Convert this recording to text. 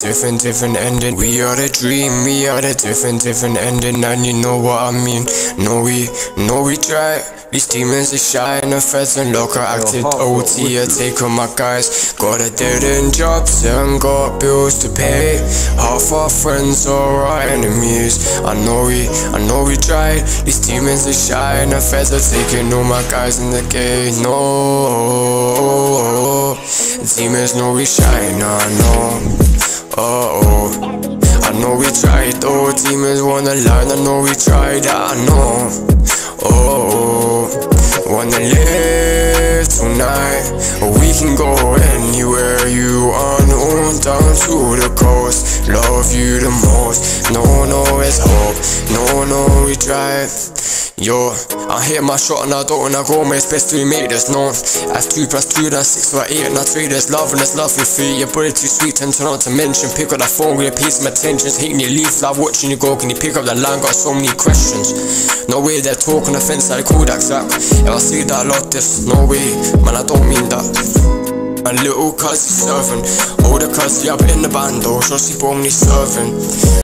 Different ending. We are the dream, we are the different ending. And you know what I mean. No we try. These demons are shy and the feds and locker acted OT. I take on my guys. Got a dead end job, and got bills to pay. Half our friends are our enemies. I know we tried. These demons are shy and the feds are taking all my guys in the gate. No, demons know we shine, I know. I know we tried, oh, demons wanna line, I know we tried, I know. Wanna live tonight, we can go anywhere you want, on down to the coast. Love you the most, no, it's hope, no, we tried. Yo, I hit my shot and I don't wanna go, man, it's best to make this known. As 2 + 2, that's 6 / 8, and I trade this love and this love for free. Your body too sweet, and turn on to mention. Pick up that phone, get a piece of my attentions. Hating your leaf, love watching you go. Can you pick up that line? Got so many questions. No way they're talking the fence like Kodak Zach. If I say that I love this, no way, man, I don't mean that. My little cuz is serving, older cuz, yeah, up in the band though, so she only serving.